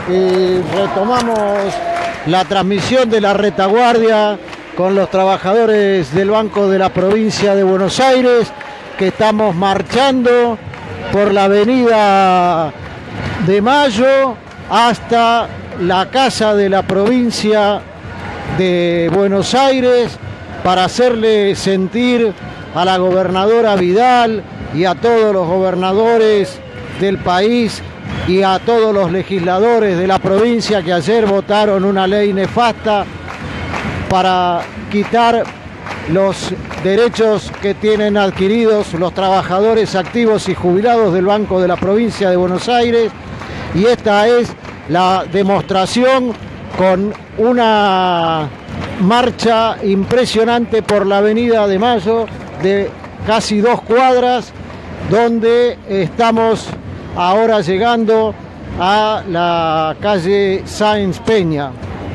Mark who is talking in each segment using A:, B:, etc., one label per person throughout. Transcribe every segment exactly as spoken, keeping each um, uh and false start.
A: y retomamos la transmisión de la retaguardia con los trabajadores del Banco de la Provincia de Buenos Aires, que estamos marchando por la avenida de Mayo hasta la Casa de la Provincia de Buenos Aires para hacerle sentir a la gobernadora Vidal y a todos los gobernadores del país y a todos los legisladores de la provincia que ayer votaron una ley nefasta para quitar los derechos que tienen adquiridos los trabajadores activos y jubilados del Banco de la Provincia de Buenos Aires. Y esta es la demostración con una marcha impresionante por la avenida de Mayo de casi dos cuadras, donde estamos ahora llegando a la calle Sáenz Peña.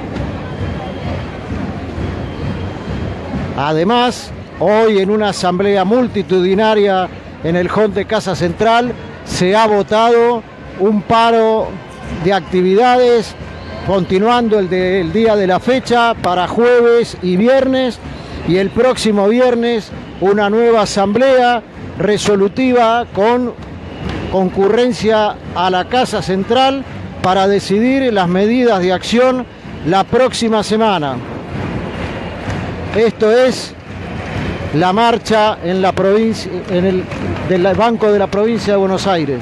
A: Además, hoy en una asamblea multitudinaria en el hall de Casa Central se ha votado un paro de actividades, continuando el del día de la fecha para jueves y viernes, y el próximo viernes una nueva asamblea resolutiva con concurrencia a la Casa Central para decidir las medidas de acción la próxima semana. Esto es la marcha en la provincia, en el del Banco de la Provincia de Buenos Aires.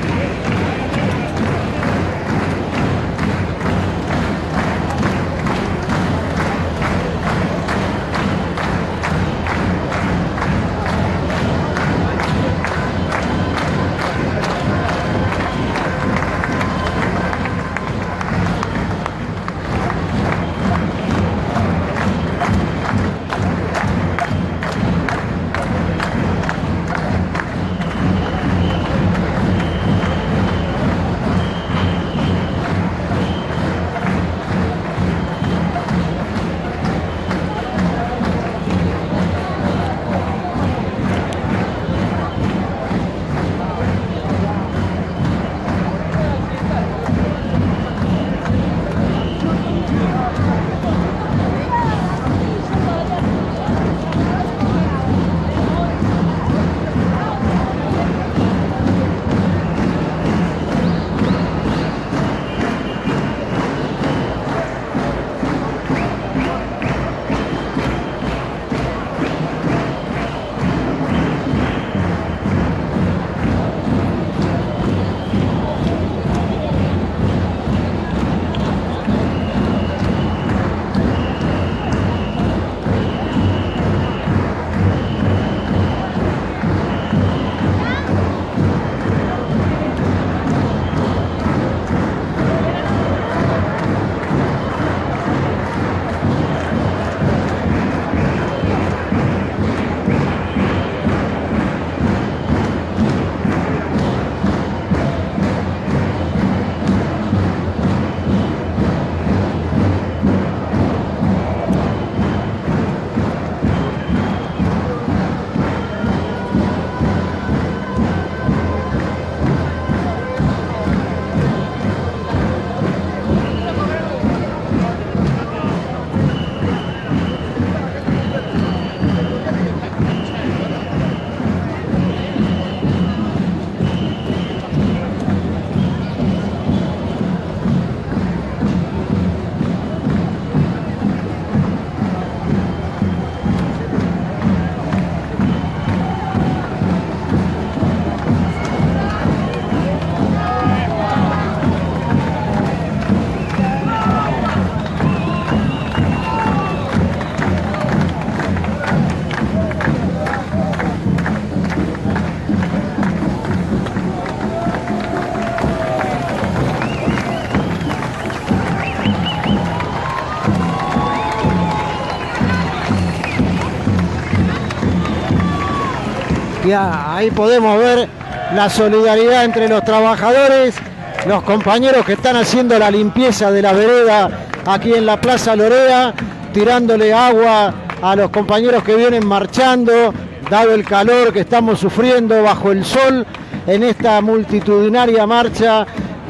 A: Ya, ahí podemos ver la solidaridad entre los trabajadores, los compañeros que están haciendo la limpieza de la vereda aquí en la Plaza Lorea, tirándole agua a los compañeros que vienen marchando, dado el calor que estamos sufriendo bajo el sol en esta multitudinaria marcha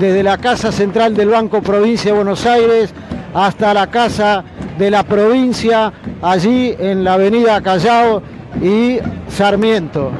A: desde la Casa Central del Banco Provincia de Buenos Aires hasta la Casa de la Provincia, allí en la avenida Callao y Sarmiento.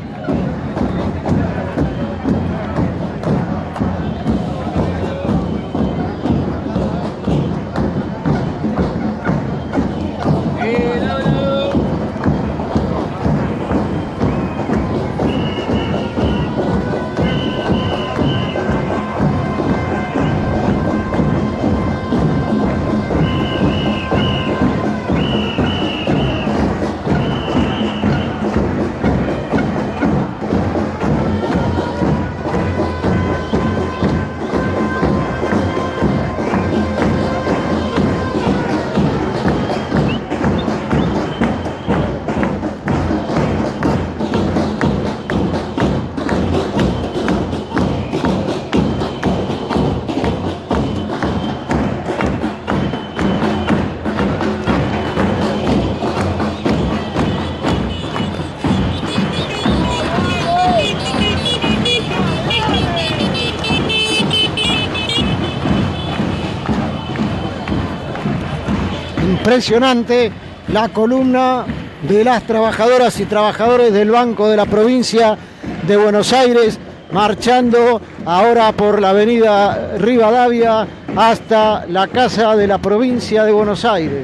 A: Impresionante la columna de las trabajadoras y trabajadores del Banco de la Provincia de Buenos Aires, marchando ahora por la avenida Rivadavia hasta la Casa de la Provincia de Buenos Aires.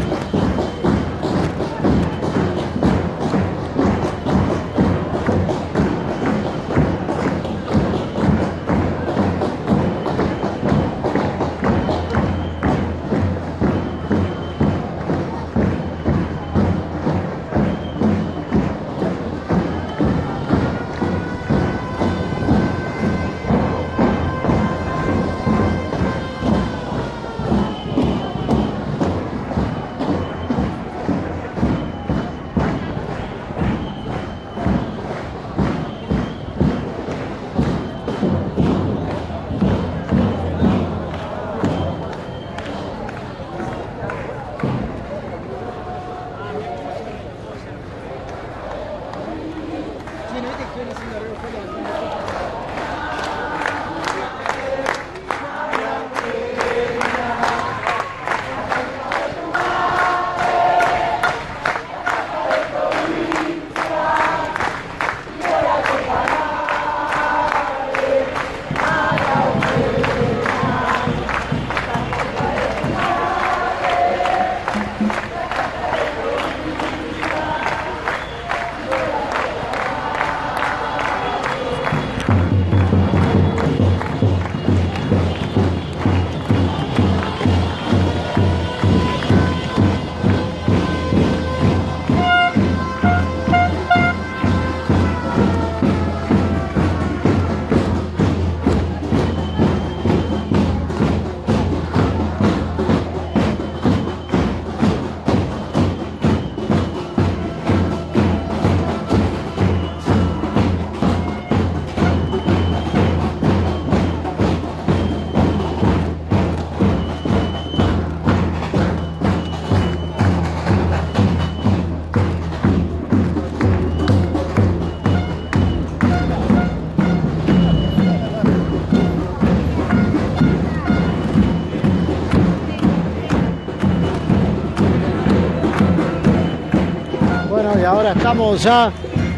A: Y ahora estamos ya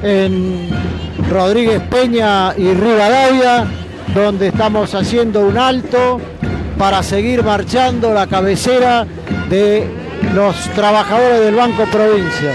A: en Rodríguez Peña y Rivadavia, donde estamos haciendo un alto para seguir marchando la cabecera de los trabajadores del Banco Provincia.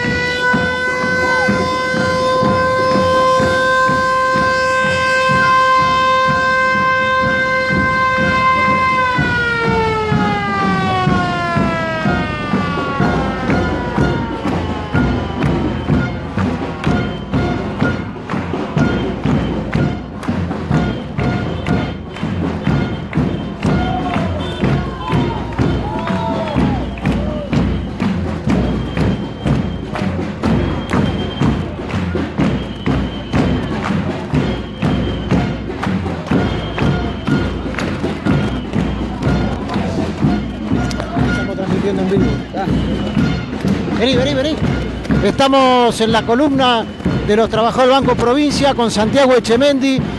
A: En vivo. Vení, vení, vení. Estamos en la columna de los trabajadores del Banco Provincia con Santiago Echemendi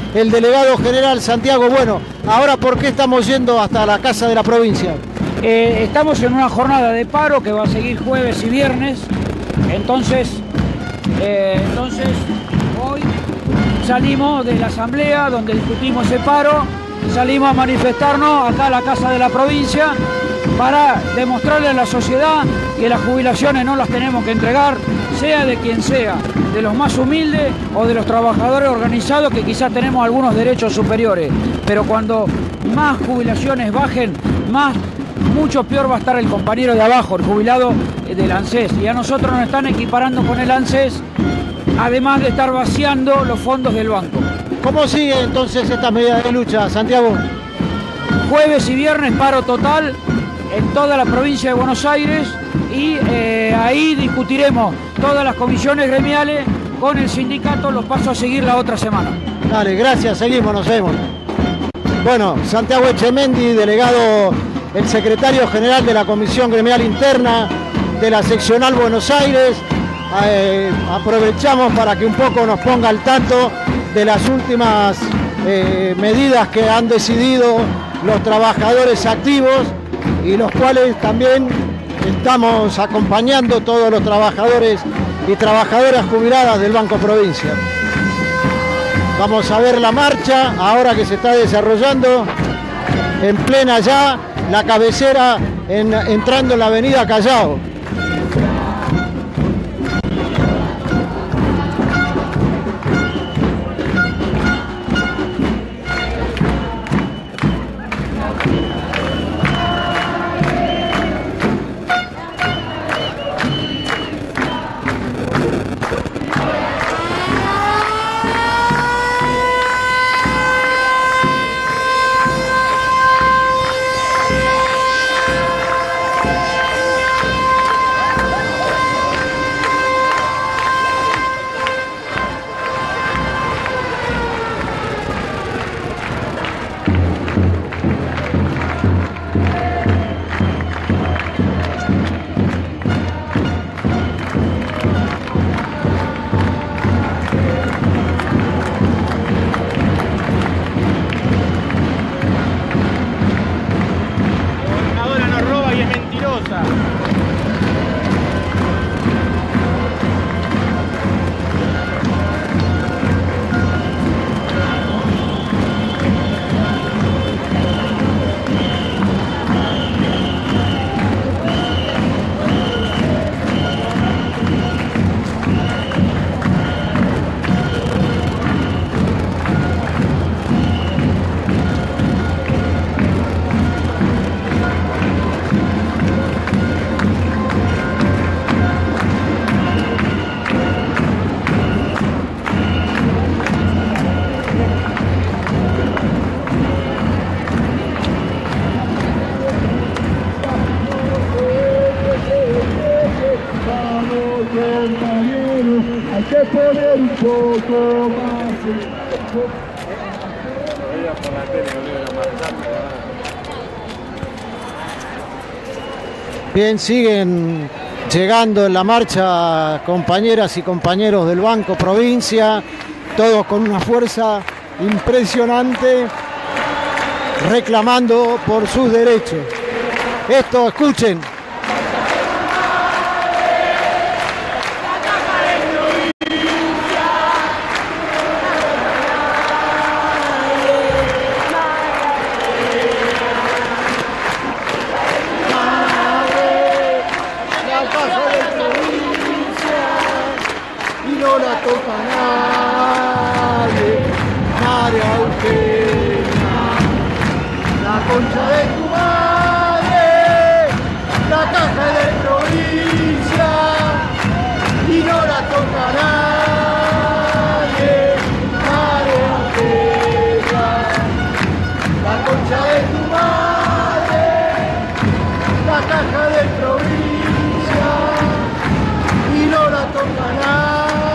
A: el delegado general Santiago. Bueno, ahora, ¿por qué estamos yendo hasta la Casa de la Provincia?
B: Eh, estamos en una jornada de paro que va a seguir jueves y viernes. Entonces, eh, entonces hoy salimos de la asamblea donde discutimos ese paro, salimos a manifestarnos acá a la Casa de la Provincia para demostrarle a la sociedad que las jubilaciones no las tenemos que entregar, sea de quien sea, de los más humildes o de los trabajadores organizados, que quizás tenemos algunos derechos superiores. Pero cuando más jubilaciones bajen, más, mucho peor va a estar el compañero de abajo, el jubilado del ANSES. Y a nosotros nos están equiparando con el ANSES, además de estar vaciando los fondos del banco.
A: ¿Cómo sigue entonces esta medida de lucha, Santiago?
B: Jueves y viernes paro total en toda la provincia de Buenos Aires y eh, ahí discutiremos todas las comisiones gremiales con el sindicato, los pasos a seguir la otra semana.
A: Dale, gracias, seguimos, nos vemos. Bueno, Santiago Echemendi, delegado, el secretario general de la Comisión Gremial Interna de la Seccional Buenos Aires. Eh, aprovechamos para que un poco nos ponga al tanto de las últimas eh, medidas que han decidido los trabajadores activos y los cuales también estamos acompañando todos los trabajadores y trabajadoras jubiladas del Banco Provincia. Vamos a ver la marcha ahora que se está desarrollando en plena ya la cabecera en, entrando en la avenida Callao.
C: Hay que poner un poco más.
A: Bien, siguen llegando en la marcha compañeras y compañeros del Banco Provincia, todos con una fuerza impresionante, reclamando por sus derechos. Esto, escuchen.
C: No la toca nadie, María Eugenia, la concha de tu madre, la caja de provincia, y no la toca nadie, María Eugenia, la concha de tu madre, la caja de provincia, y no la toca nadie.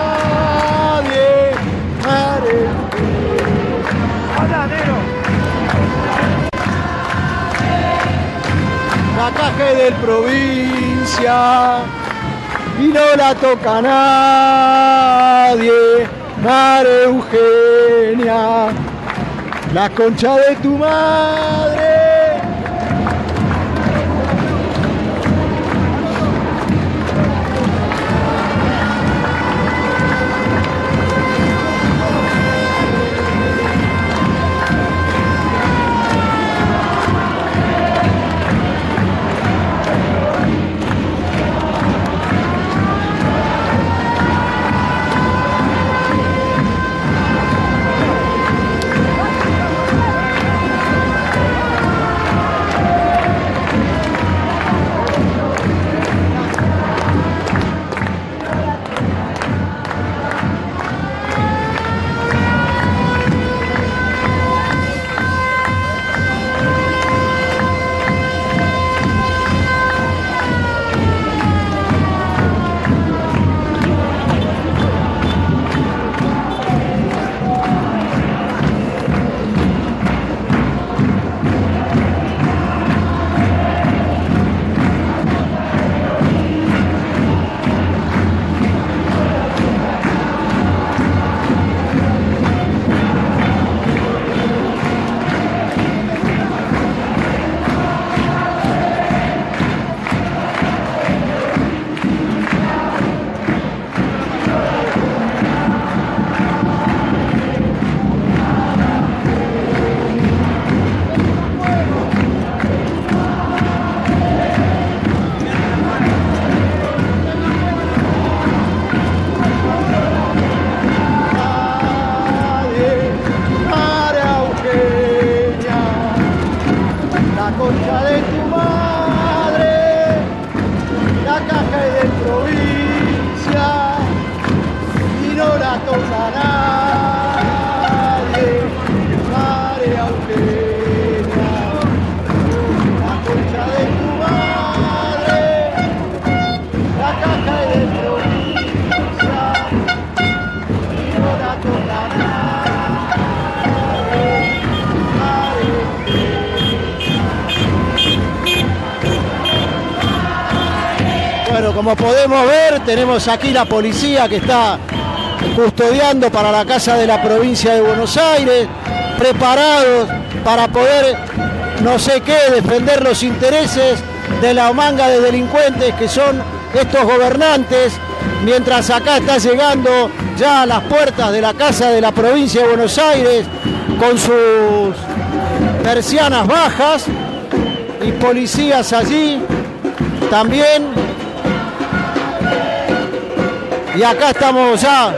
C: La caja del provincia y no la toca nadie, María Eugenia.
A: La concha de tu madre. Como podemos ver, tenemos aquí la policía que está custodiando para la Casa de la Provincia de Buenos Aires, preparados para poder, no sé qué, defender los intereses de la manga de delincuentes que son estos gobernantes, mientras acá está llegando ya a las puertas de la Casa de la Provincia de Buenos Aires con sus persianas bajas y policías allí también. Y acá estamos ya.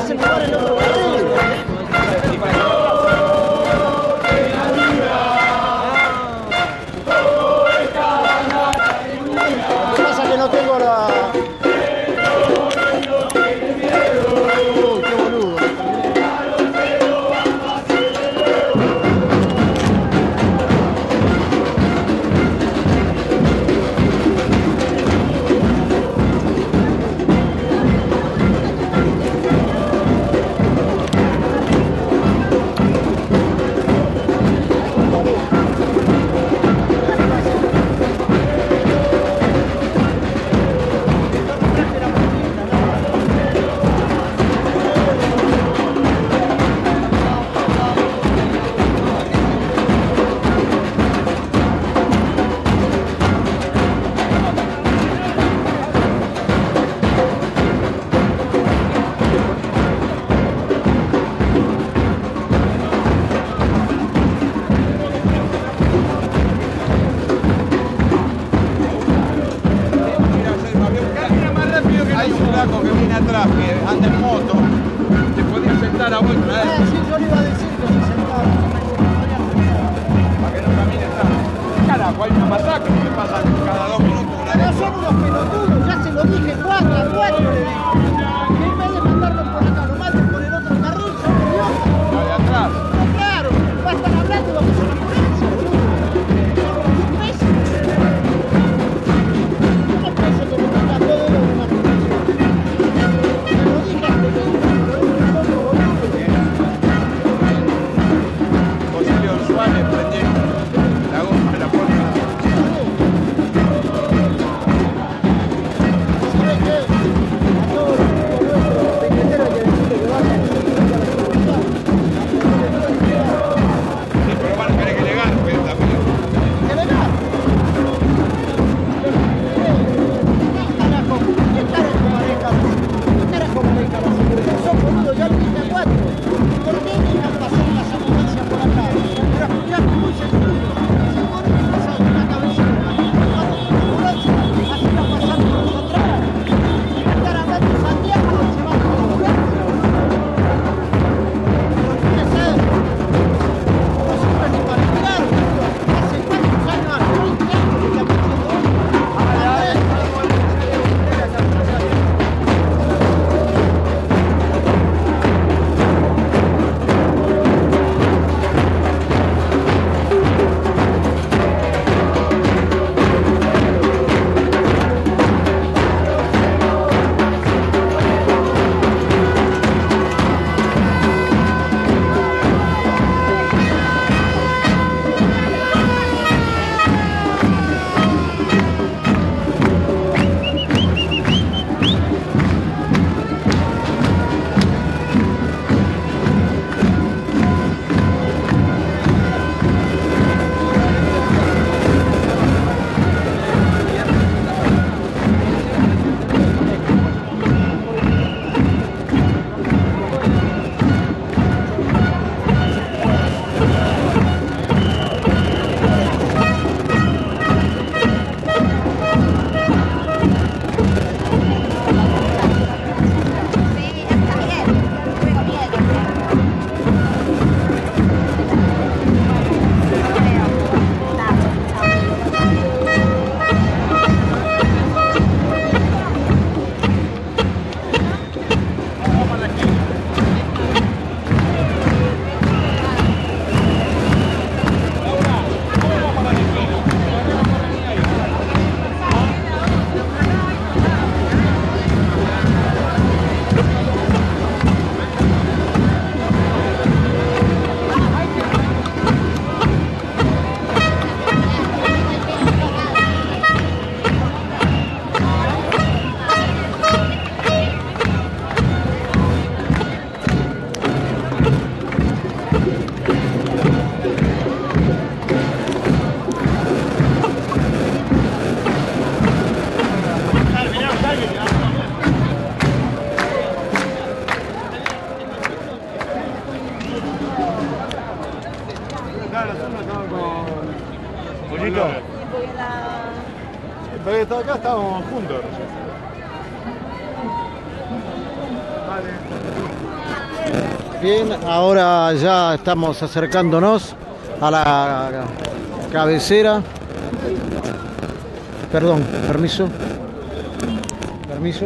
A: hacen jugar el otro carril. Lo que pasa es que no tengo la... Uy, qué boludo.
D: Que viene atrás, que anda en moto, te podías sentar a vuelta. ¿Eh?
A: Ah, sí, yo le iba a decir que se sentara.
D: Para que no camine atrás. Carajo, hay una masacre que pasan cada dos minutos. Una
A: Pero
D: vez.
A: son unos pelotudos, ya se lo dije cuatro a cuatro, le dije. Que en vez de mandarlos por acá, lo maten por el otro carril, son idiotas.
D: La de atrás.
A: No, claro, va a estar hablando y vamos a la ambulancia, boludo. Son unos imbéciles. ¿Cómo pienso que me mandan todo de una ambulancia? Se lo dije antes que lo un poco, boludo.
D: José Suárez prendiendo la goma de la puerta.
A: ¿Sabes qué? A todos los chicos nuestros, los pequeñeros, hay que decirle que vayan a la seguridad.
D: Sí, pero van a querer que le gane, pero también.
A: ¡Que le gane! ¿Qué carajo? ¿Qué carajo maneja? ¿Qué carajo maneja la seguridad? Son boludos, ya lo dije a cuatro. ¿Por qué dejan pasar las ambulancias por acá? Mirá, mirá cómo se sube. Se pone que pasa una cabecera. Cuando viene la ambulancia, así va a pasar por nosotros. Estar hablando de Santiago, se va por la ambulancia. Pero tiene ser. No sirve ni para mirar, boludo. Hace cuántos años, hace veinte años que está metiendo hoy.
D: Pollito. Pero está acá, estábamos juntos. Vale.
A: Bien, ahora ya estamos acercándonos a la cabecera. Perdón, permiso. Permiso.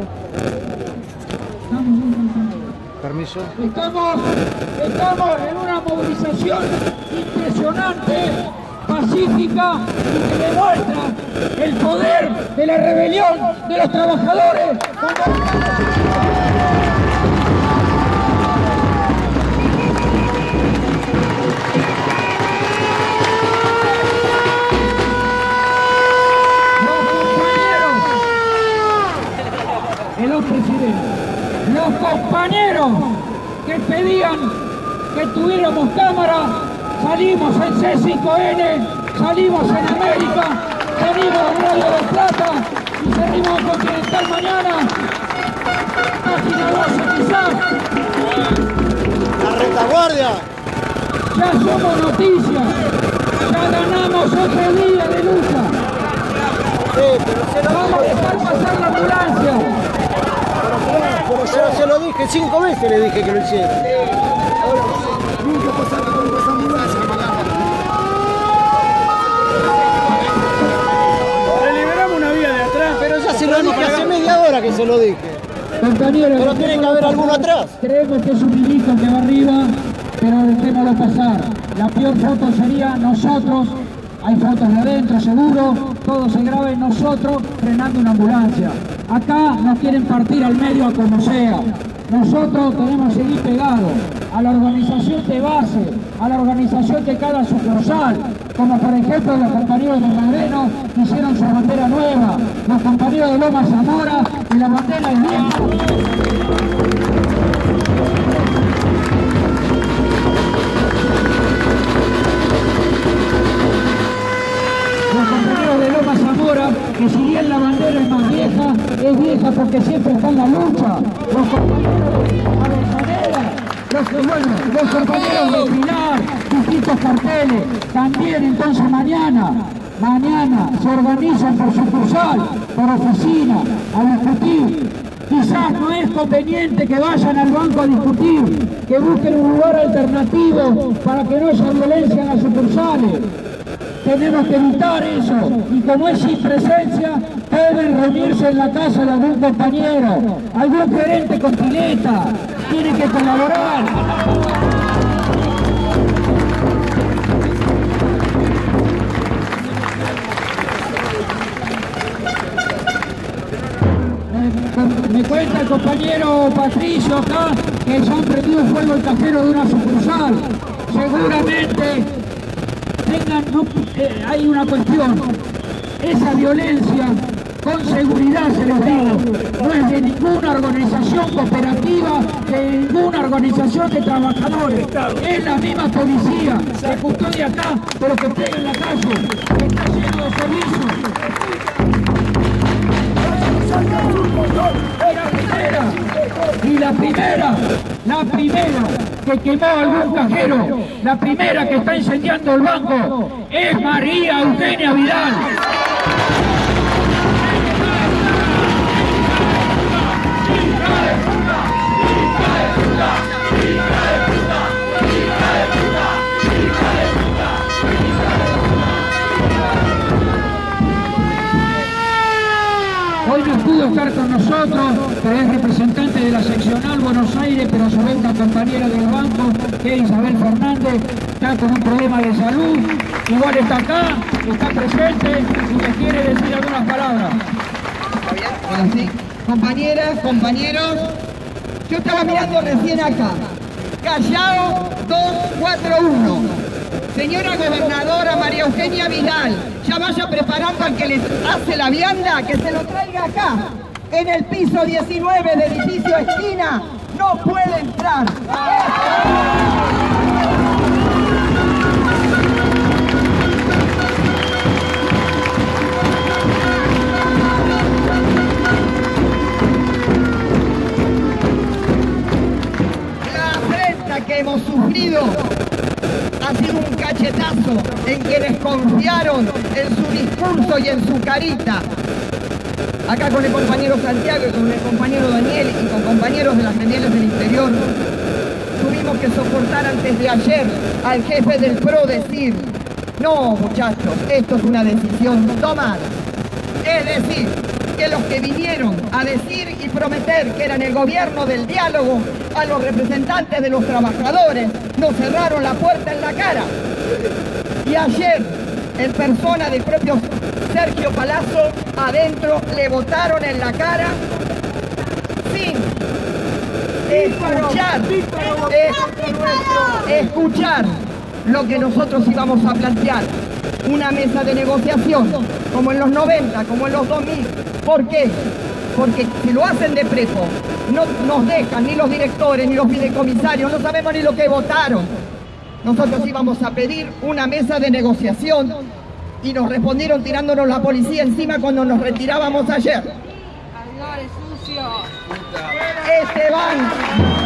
A: Permiso.
B: Estamos, estamos en una movilización impresionante, pacífica, y que demuestra el poder de la rebelión de los trabajadores. Los presidentes, los compañeros que pedían que tuviéramos cámara, salimos en C cinco N, salimos en América, salimos en Radio del Plata y salimos en Continental mañana, página doce quizás.
A: La retaguardia.
B: Ya somos noticias, ya ganamos otro día de lucha.
A: Sí, pero se lo
B: Vamos a dejar pasar la ambulancia.
A: Pero se lo dije, cinco veces le dije que lo hiciera.
C: Nunca pasaste con esa ambulancia,
D: Le liberamos una vía de atrás.
A: Pero ya se lo dije hace media hora que se lo dije.
B: Compañeros,
A: Pero tiene que haber alguno atrás.
B: Creemos que es un ministro que va arriba, pero dejémoslo pasar. La peor foto sería nosotros, hay fotos de adentro seguro, todo se graba en nosotros frenando una ambulancia. Acá nos quieren partir al medio a como sea. Nosotros tenemos que seguir pegados a la organización de base, a la organización de cada sucursal, como por ejemplo los compañeros de Madreno que hicieron su bandera nueva, los compañeros de Loma Zamora y la bandera es vieja. Los compañeros de Loma Zamora, que si bien la bandera es más vieja, es vieja porque siempre está en la lucha. Los compañeros de Avellaneda, los, bueno, los compañeros de Pilar, distintos carteles, también entonces mañana, mañana se organizan por sucursal, por oficina, a discutir. Quizás no es conveniente que vayan al banco a discutir, que busquen un lugar alternativo para que no haya violencia en las sucursales. Tenemos que evitar eso, y como es sin presencia, deben reunirse en la casa de algún compañero, algún gerente con pileta, tiene que colaborar. Me, me cuenta el compañero Patricio acá que ya han prendido fuego el cajero de una sucursal. Seguramente tengan, no, eh, hay una cuestión, esa violencia, con seguridad se los digo, no es de ninguna organización cooperativa, de ninguna organización de trabajadores, es la misma policía que custodia acá, pero que pega en la calle, que está lleno de servicios. Y la primera, la primera que quemó algún cajero, la primera que está incendiando el banco, es María Eugenia Vidal. Hoy no pudo estar con nosotros, pero es representante de la seccional Buenos Aires, pero a su vez una compañera del banco, que es Isabel Fernández, está con un problema de salud, igual está acá, está presente y me quiere decir algunas palabras.
E: Bueno, sí. Compañeras, compañeros, yo estaba mirando recién acá, Callao dos cuatro uno. Señora gobernadora María Eugenia Vidal, ya vaya preparando al que les hace la vianda, que se lo traiga acá, en el piso diecinueve de edificio esquina, no puede entrar. La afrenta que hemos sufrido ha sido un cachetazo en quienes confiaron en su discurso y en su carita. Acá con el compañero Santiago y con el compañero Daniel y con compañeros de las geniales del interior, tuvimos tuvimos que soportar antes de ayer al jefe del P R O decir, no muchachos, esto es una decisión tomada. Es decir, que los que vinieron a decir y prometer que eran el gobierno del diálogo a los representantes de los trabajadores nos cerraron la puerta en la cara. Y ayer, en persona del propio Sergio Palazzo, adentro le botaron en la cara sin escuchar, es, escuchar lo que nosotros íbamos a plantear. Una mesa de negociación, como en los noventa, como en los dos mil. ¿Por qué? Porque si lo hacen de prepo, no nos dejan ni los directores ni los fideicomisarios, no sabemos ni lo que votaron. Nosotros íbamos a pedir una mesa de negociación y nos respondieron tirándonos la policía encima cuando nos retirábamos ayer. Este banco.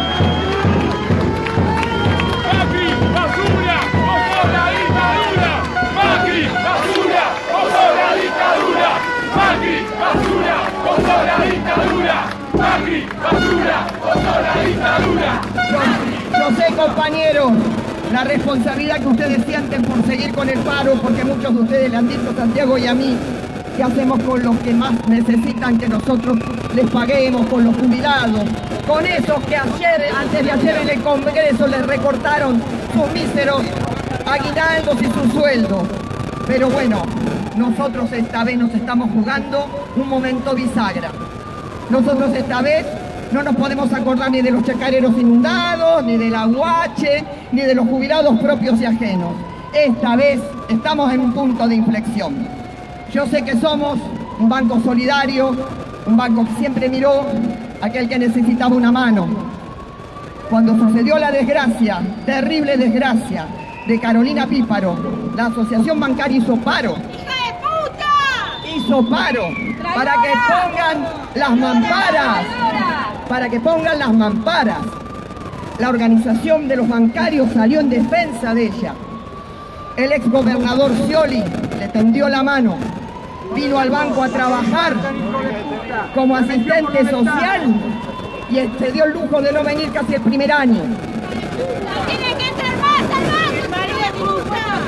F: Macri, basura, ojo la dictadura. Macri, basura, ojo la dictadura. Macri, basura, ojo la dictadura. Macri, basura, ojo la dictadura.
E: Yo, yo sé, compañeros, la responsabilidad que ustedes sienten por seguir con el paro, porque muchos de ustedes le han dicho a Santiago y a mí qué hacemos con los que más necesitan que nosotros les paguemos, con los jubilados, con esos que ayer, antes de ayer en el Congreso les recortaron sus míseros aguinaldos y sus sueldos. Pero bueno, nosotros esta vez nos estamos jugando un momento bisagra. Nosotros esta vez no nos podemos acordar ni de los chacareros inundados, ni del aguache, ni de los jubilados propios y ajenos. Esta vez estamos en un punto de inflexión. Yo sé que somos un banco solidario, un banco que siempre miró a aquel que necesitaba una mano. Cuando sucedió la desgracia, terrible desgracia, de Carolina Píparo, la Asociación Bancaria hizo paro.
G: ¡Hija de puta!
E: Hizo paro para que pongan las mamparas. Para que pongan las mamparas. La organización de los bancarios salió en defensa de ella. El exgobernador Scioli le tendió la mano, vino al banco a trabajar como asistente social y se dio el lujo de no venir casi el primer año.
G: ¡Tiene que entrar más al banco!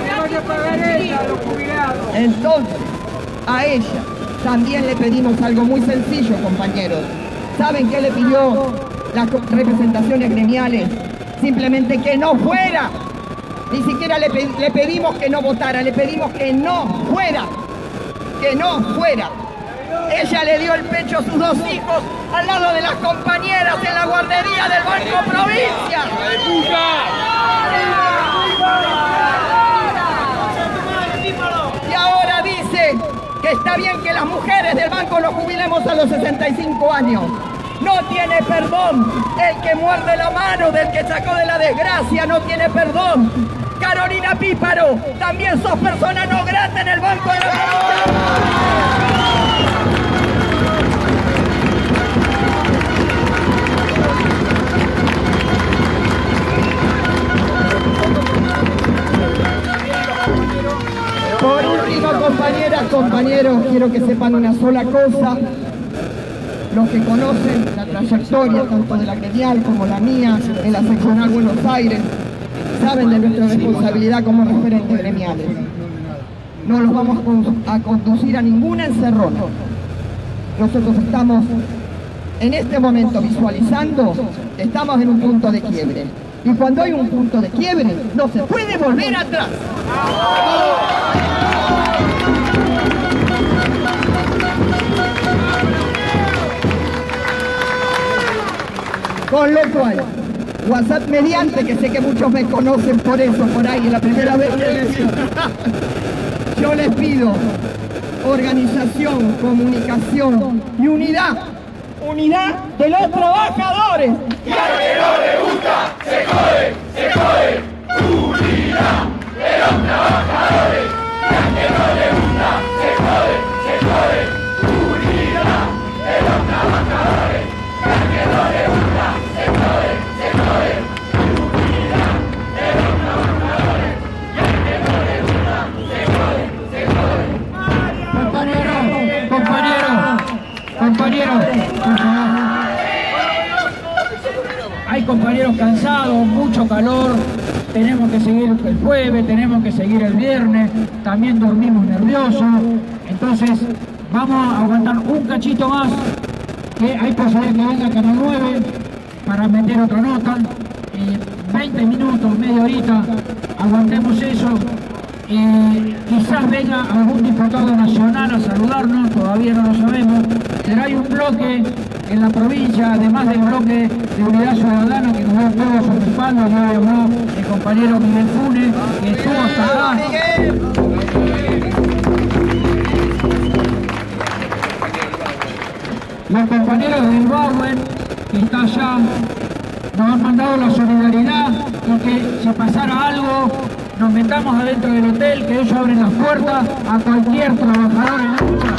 E: Entonces, a ella también le pedimos algo muy sencillo, compañeros. ¿Saben qué le pidió las representaciones gremiales? Simplemente que no fuera. Ni siquiera le, pe le pedimos que no votara, le pedimos que no fuera. Que no fuera. Ella le dio el pecho a sus dos hijos al lado de las compañeras en la guardería del Banco Provincia. Y ahora dice que está bien que las mujeres del banco nos jubilemos a los sesenta y cinco años. No tiene perdón. El que muerde la mano del que sacó de la desgracia no tiene perdón. Carolina Píparo, también sos persona no grata en el Banco de la Provincia. Por último, compañeras, compañeros, quiero que sepan una sola cosa. Los que conocen la trayectoria tanto de la gremial como la mía en la seccional Buenos Aires saben de nuestra responsabilidad como referentes gremiales. No los vamos a conducir a ninguna encerrona. Nosotros estamos en este momento visualizando que estamos en un punto de quiebre. Y cuando hay un punto de quiebre, no se puede volver atrás. Con lo cual, WhatsApp mediante, que sé que muchos me conocen por eso, por ahí, es la primera vez que les digo. Yo les pido organización, comunicación y unidad. Unidad de los trabajadores.
F: Y al que no le gusta, se jode, se jode. Unidad de los trabajadores. Y al que no le gusta, se jode, se jode. Unidad de los trabajadores. Y al que no le gusta, se jode, se jode. Unidad de los trabajadores. Y al que no le gusta, se jode, se jode.
E: Compañeros, compañeros, compañeros.
B: Hay hay compañeros cansados, mucho calor, tenemos que seguir el jueves, tenemos que seguir el viernes, también dormimos nerviosos, entonces vamos a aguantar un cachito más, que hay posibilidad que venga Canal nueve para meter otra nota, eh, veinte minutos, media horita, aguantemos eso. Eh, quizás venga algún diputado nacional a saludarnos, todavía no lo sabemos, pero hay un bloque en la provincia, además del bloque de Unidad Ciudadana, que nos da todo su respaldo. Ya habló el compañero Miguel Funes, que estuvo hasta acá. Los compañeros del Bauen, que está allá, nos han mandado la solidaridad y que si pasara algo, nos metamos adentro del hotel, que ellos abren las puertas a cualquier trabajador en lucha.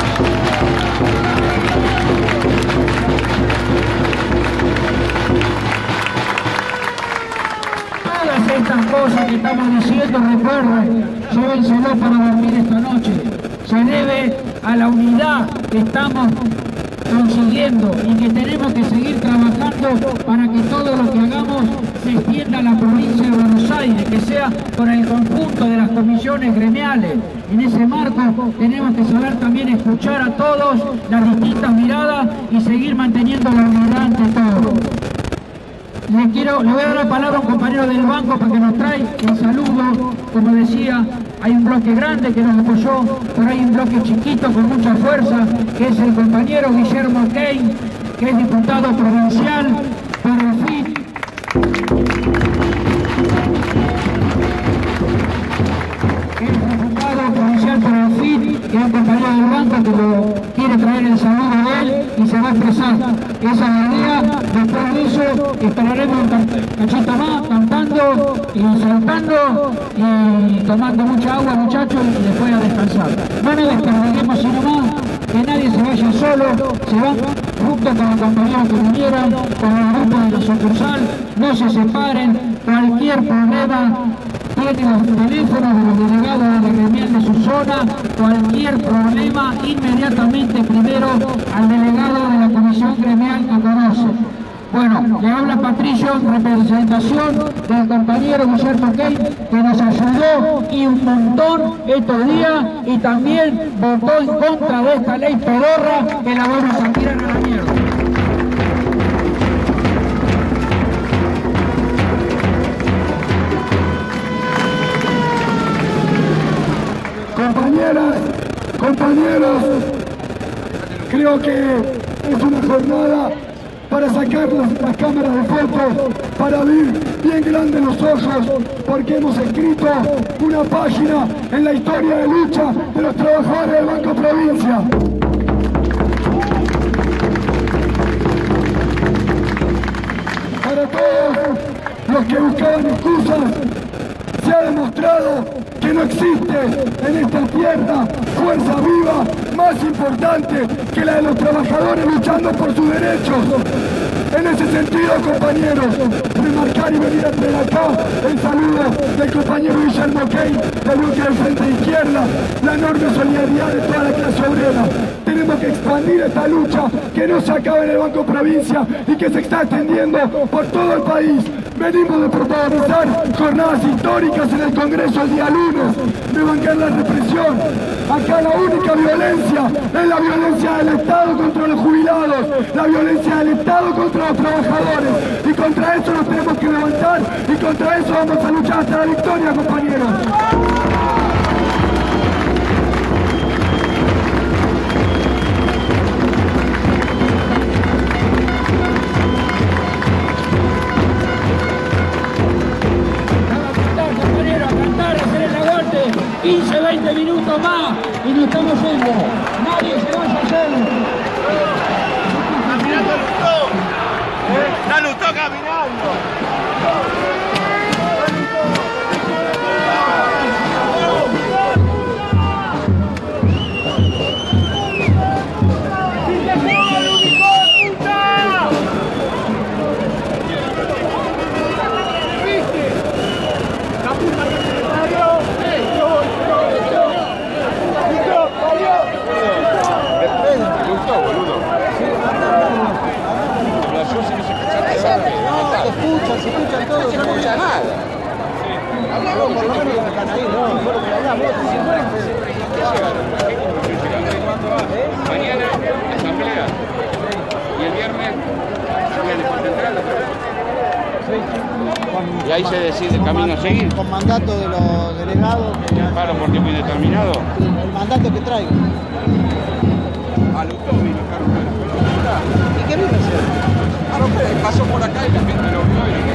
B: Todas estas cosas que estamos diciendo, recuerden, llévenselo para dormir esta noche. Se debe a la unidad que estamos consiguiendo y que tenemos que seguir trabajando para que todo lo que hagamos se extienda a la provincia de Buenos Aires, que sea con el conjunto de las comisiones gremiales. En ese marco tenemos que saber también escuchar a todos las distintas miradas y seguir manteniendo la unidad ante todo. Le, quiero, le voy a dar la palabra a un compañero del banco para que nos trae el saludo. Como decía, hay un bloque grande que nos apoyó, pero hay un bloque chiquito con mucha fuerza, que es el compañero Guillermo Kane, que es diputado provincial por el F I T. Que es diputado provincial por el F I T, que es un compañero del banco que lo quiere traer el saludo de él y se va a expresar. Esa es la idea. Después de eso esperaremos un cachito más, cantando y saltando y tomando mucha agua, muchachos, y después a descansar. No nos desperdiguemos sino más, que nadie se vaya solo, se van junto con los compañeros que vinieron, con el grupo de la sucursal, no se separen, cualquier problema tienen los teléfonos de los delegados de la gremial de su zona, cualquier problema inmediatamente primero al delegado de la comisión gremial que conoce. Bueno, le habla Patricio en representación del compañero Guillermo Kane, que nos ayudó y un montón estos días y también votó en contra de esta ley pedorra que la vamos a tirar a la mierda.
C: Compañeras, compañeros, creo que es una jornada para sacar las, las cámaras de fotos, para abrir bien grandes los ojos, porque hemos escrito una página en la historia de lucha de los trabajadores del Banco Provincia. Para todos los que buscaban excusas, se ha demostrado que no existe en esta tierra fuerza viva más importante que la de los trabajadores luchando por sus derechos. En ese sentido, compañeros, remarcar y venir a traer acá el saludo del compañero Guillermo Kane, del bloque del Frente de Izquierda, la enorme solidaridad de toda la clase obrera. Tenemos que expandir esta lucha, que no se acabe en el Banco Provincia y que se está extendiendo por todo el país. Venimos de protagonizar jornadas históricas en el Congreso el día lunes, de bancar la represión. Acá la única violencia es la violencia del Estado contra los jubilados, la violencia del Estado contra los trabajadores. Y contra eso nos tenemos que levantar y contra eso vamos a luchar hasta la victoria, compañeros.
B: quince, veinte minutos más y nos estamos yendo. Nadie se vaya a hacer.
D: ¡Caminando, Lutó! ¡Está Lutó caminando! Boludo. Yo sí que se
A: se escuchan todos.
D: No se escucha nada.
A: Hablamos por lo menos que están ahí, ¿no? Fue lo que hablamos.
D: Mañana asamblea y el viernes en el central. Y ahí se decide el camino a seguir.
A: Con mandato de los delegados.
D: Paro por tiempo indeterminado.
A: El mandato que traigo.
D: A Lutovi lo dejaron ver.
A: ¿Y qué viene a hacer?
D: A romper, pasó por acá y la gente lo vio y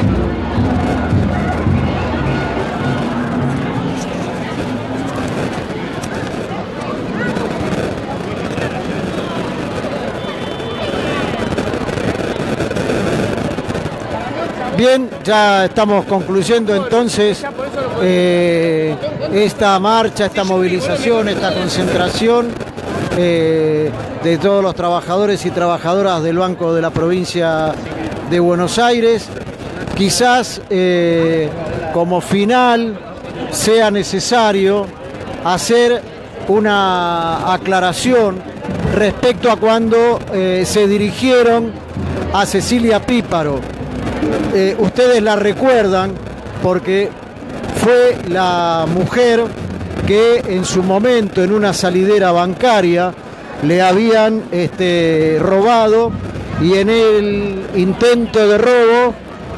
A: Bien, ya estamos concluyendo entonces eh, esta marcha, esta movilización, esta concentración eh, de todos los trabajadores y trabajadoras del Banco de la Provincia de Buenos Aires. Quizás eh, como final sea necesario hacer una aclaración respecto a cuando eh, se dirigieron a Cecilia Píparo. Eh, ustedes la recuerdan porque fue la mujer que en su momento en una salidera bancaria le habían este, robado y en el intento de robo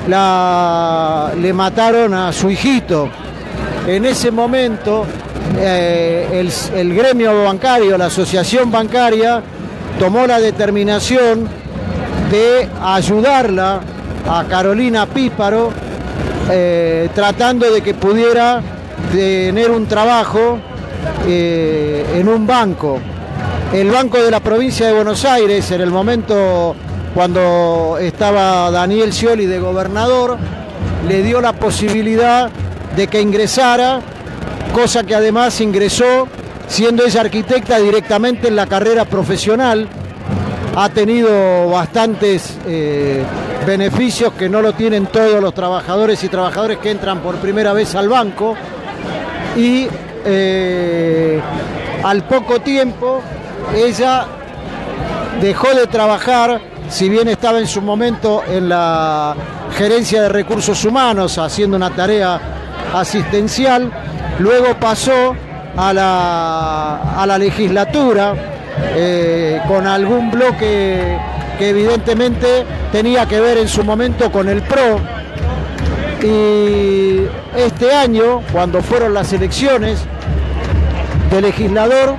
A: la, le mataron a su hijito. En ese momento eh, el, el gremio bancario, la asociación bancaria, tomó la determinación de ayudarla a Carolina Píparo, eh, tratando de que pudiera tener un trabajo eh, en un banco. El Banco de la Provincia de Buenos Aires, en el momento cuando estaba Daniel Scioli de gobernador, le dio la posibilidad de que ingresara, cosa que además ingresó siendo ella arquitecta directamente en la carrera profesional. Ha tenido bastantes eh, beneficios que no lo tienen todos los trabajadores y trabajadores que entran por primera vez al banco, y eh, al poco tiempo ella dejó de trabajar, si bien estaba en su momento en la gerencia de recursos humanos haciendo una tarea asistencial, luego pasó a la, a la legislatura eh, con algún bloque que evidentemente tenía que ver en su momento con el P R O, y este año, cuando fueron las elecciones de legislador,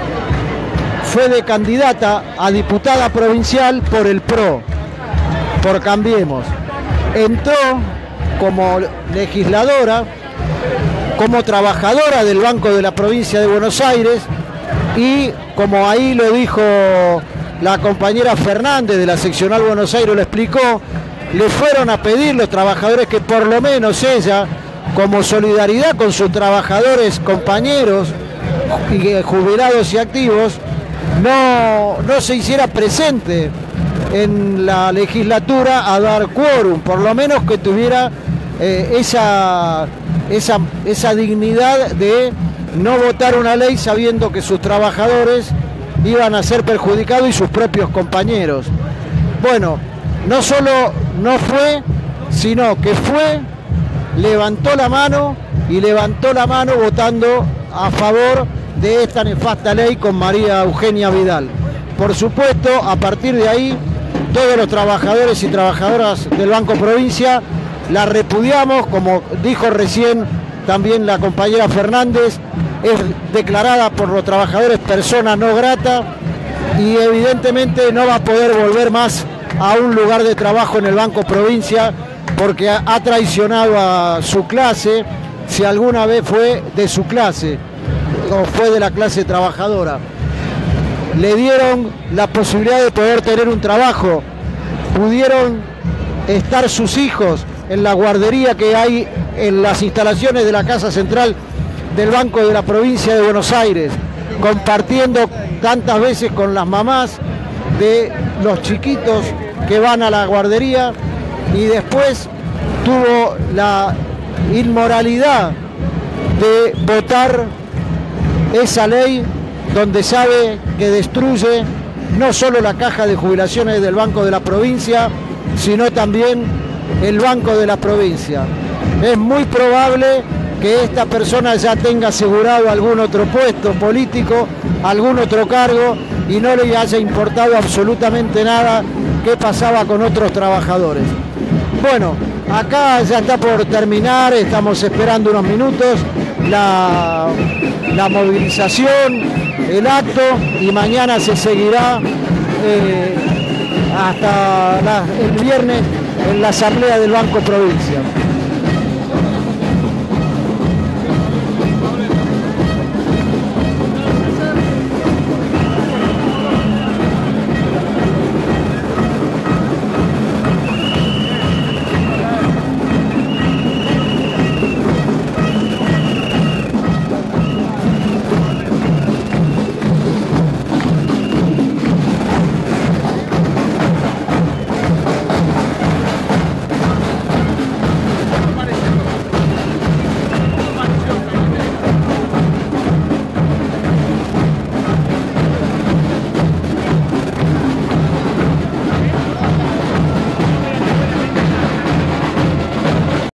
A: fue de candidata a diputada provincial por el P R O, por Cambiemos. Entró como legisladora, como trabajadora del Banco de la Provincia de Buenos Aires, y como ahí lo dijo la compañera Fernández de la seccional Buenos Aires, lo explicó, le fueron a pedir los trabajadores que por lo menos ella, como solidaridad con sus trabajadores, compañeros, y jubilados y activos, no, no se hiciera presente en la legislatura a dar quórum, por lo menos que tuviera eh, esa, esa, esa dignidad de no votar una ley sabiendo que sus trabajadores iban a ser perjudicados y sus propios compañeros. Bueno, no solo no fue, sino que fue, levantó la mano y levantó la mano votando a favor de esta nefasta ley con María Eugenia Vidal. Por supuesto, a partir de ahí, todos los trabajadores y trabajadoras del Banco Provincia la repudiamos, como dijo recién también la compañera Fernández, es declarada por los trabajadores persona no grata y evidentemente no va a poder volver más a un lugar de trabajo en el Banco Provincia porque ha traicionado a su clase, si alguna vez fue de su clase o fue de la clase trabajadora. Le dieron la posibilidad de poder tener un trabajo, pudieron estar sus hijos en la guardería que hay en las instalaciones de la Casa Central del Banco de la Provincia de Buenos Aires, compartiendo tantas veces con las mamás de los chiquitos que van a la guardería, y después tuvo la inmoralidad de votar esa ley donde sabe que destruye no solo la caja de jubilaciones del Banco de la Provincia, sino también el Banco de la Provincia. Es muy probable que esta persona ya tenga asegurado algún otro puesto político, algún otro cargo, y no le haya importado absolutamente nada qué pasaba con otros trabajadores. Bueno, acá ya está por terminar, estamos esperando unos minutos la, la movilización, el acto, y mañana se seguirá eh, hasta la, el viernes en la asamblea del Banco Provincia.